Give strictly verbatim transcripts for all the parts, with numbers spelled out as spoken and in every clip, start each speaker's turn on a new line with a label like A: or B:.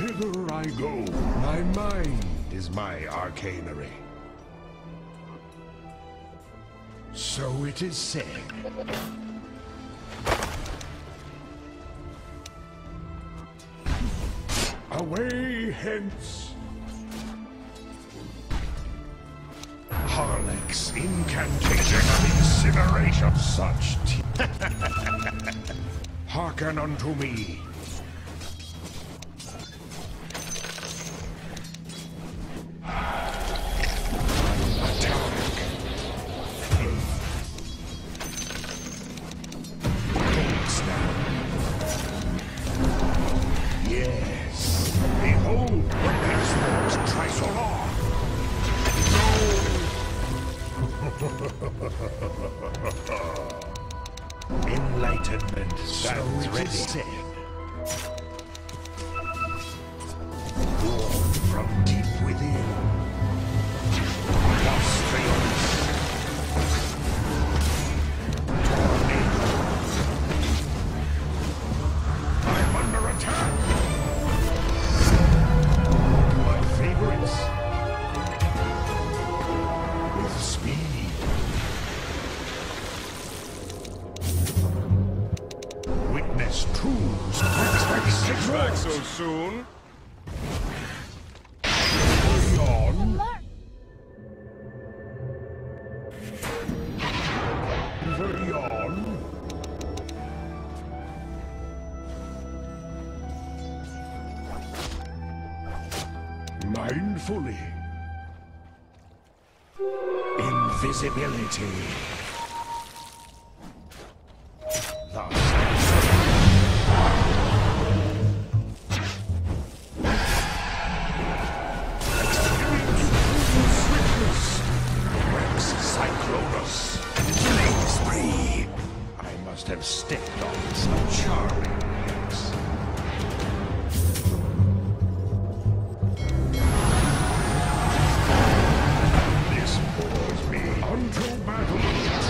A: Hither I go. My mind is my arcanery. So it is said. Away hence! Harlech's incantation of incineration. Such t- Hearken unto me. Enlightenment stands ready. Born from deep within. Illustrious. Tornado. I'm under attack. My favorites. With speed. Tools.
B: Six back so soon.
A: Yawn. The yawn. Mindfully. Invisibility. Thus. Must have stepped on some charming legs. This bores me unto battle.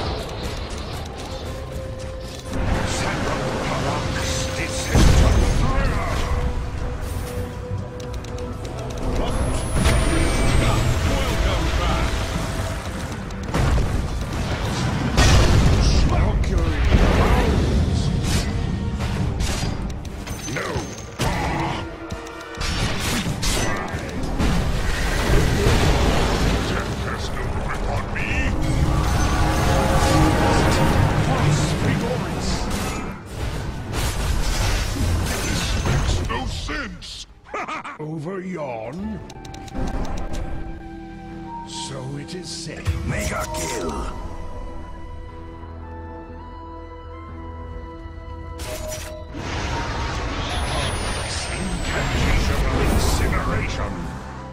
A: Sandra Parax descends on fire.
B: Welcome back.
A: Mercury. Over yawn. So it is said. Mega kill. Incantation of incineration.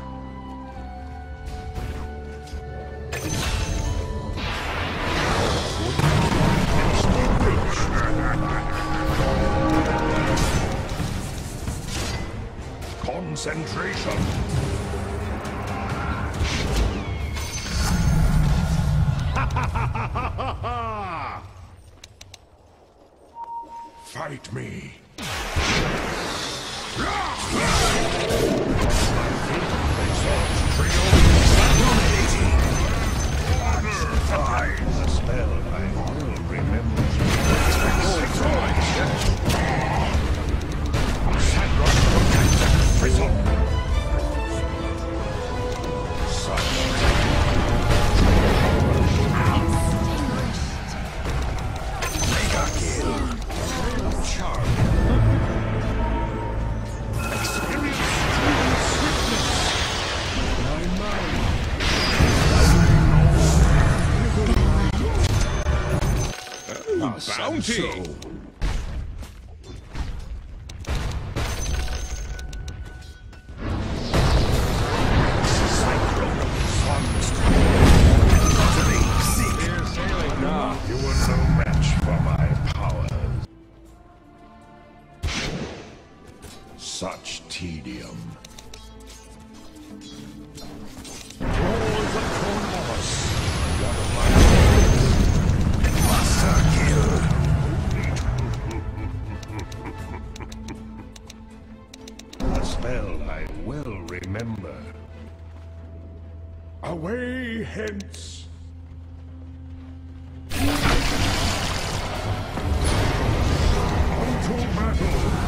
A: Concentration. Fight me. The spell I will remember. Prison. Mega kill. Charm. Experience. Swiftness. My mind.
B: Oh, bounty.
A: You were no match for my powers. Such tedium. Roars of Cornwallis. One of my master kill. Must spell I well remember. Away hence! Unto battle!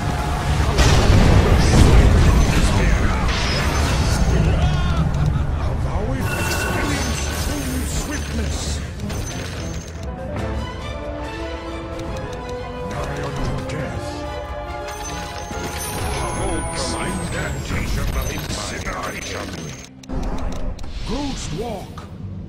A: Ghost walk.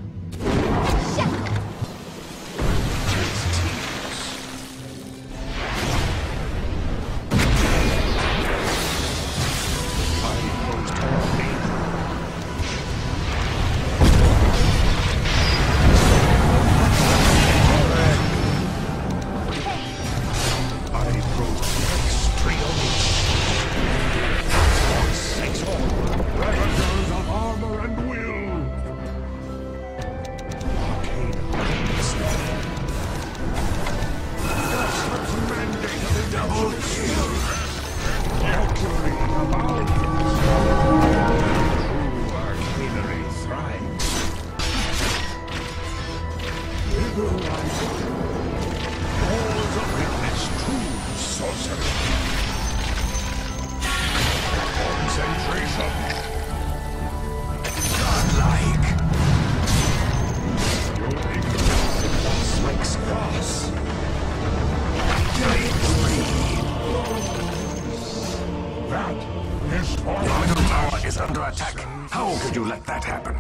C: How could you let that happen?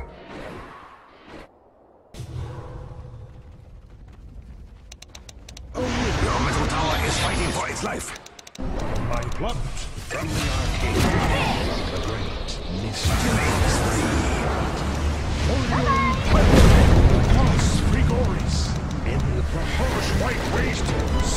C: Your middle tower is fighting for its life.
A: My plot from the arcade. The great mystery. Cross Frigoris in the harsh white waste.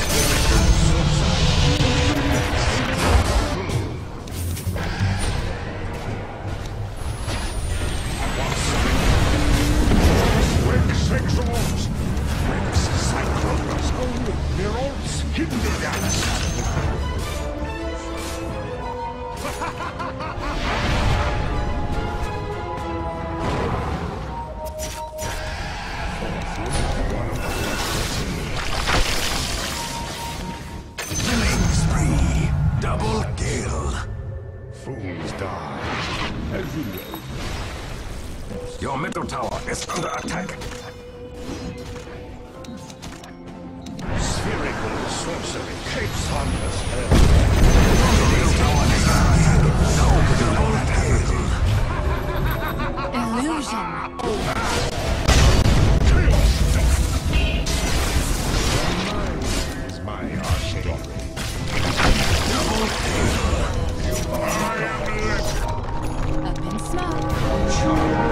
A: Exorms! Rex Cyclones! Oh, Neurons! Hinderdance!
C: Killing spree! Double kill!
A: Fools die. As you know.
C: Your middle tower is under attack.
A: Spherical sorcery capes on us.
D: Illusion.
A: Is my arcade.
C: Double kill.
A: I am legend.
D: Up in smoke.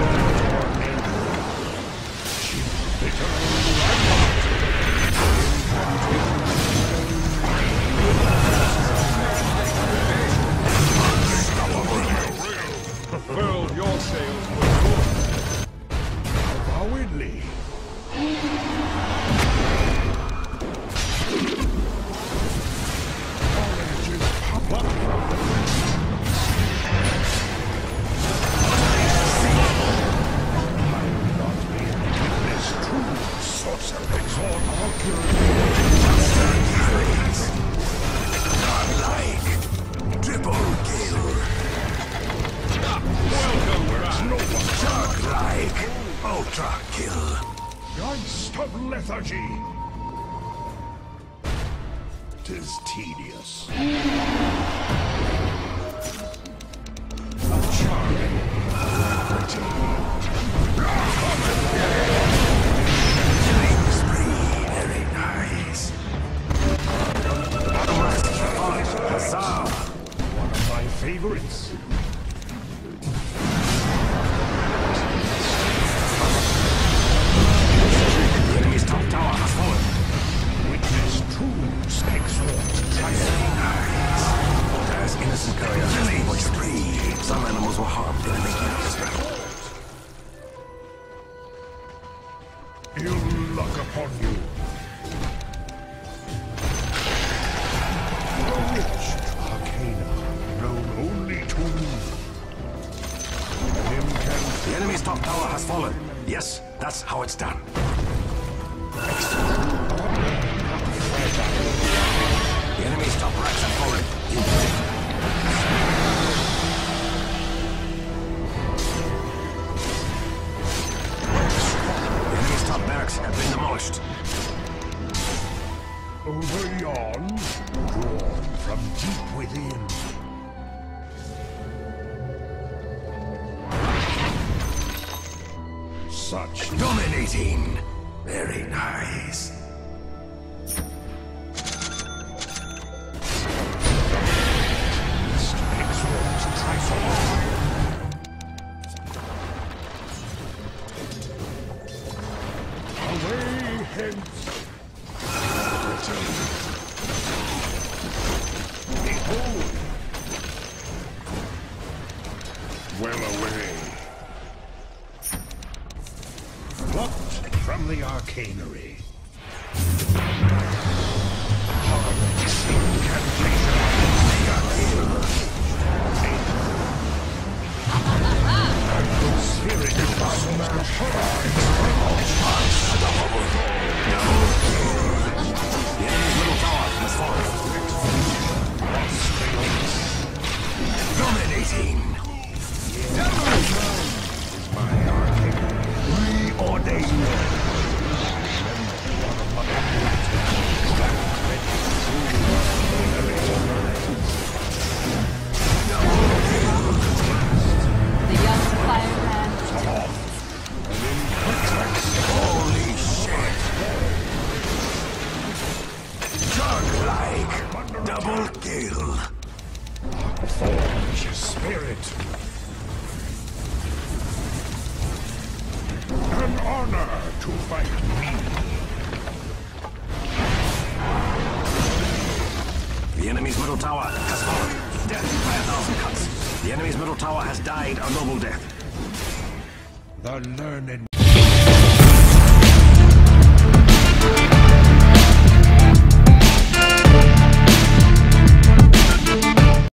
B: Furled your sails for good.
A: Avowedly. Oranges pop up from the I will not be in this true sorcery. Exhort
C: Godlike. Triple kill.
B: Welcome back.
A: no one.
C: Godlike. Ultra kill.
A: Geist of lethargy. Tis tedious. Charming.
C: Killing spree. Very nice. Huzzah.
A: One of my favorites.
C: The enemy's top tower has fallen.
A: Witness true Spexwort triumph.
C: As innocent guardians killing spree. Some animals were harmed in the making of this battle.
A: Ill luck upon you. A rich arcana known only
C: fallen. Yes, that's how it's done. The enemy's top racks have fallen. The enemy's top barracks have been demolished.
A: Over yon, drawn from deep within. Such
C: Dominating. Very nice.
A: exorcs trifle. Away hence. Behold. Well away. Plucked from the arcanery. Spirit of
C: The enemy's middle tower has fallen. Dominating. Reordained.
D: The young firebrand.
C: Holy shit! Jug-like! Double kill!
A: Forge spirit. An honor to fight me.
C: The enemy's middle tower has fallen. Death by a thousand cuts. The enemy's middle tower has died a noble death.
A: The learned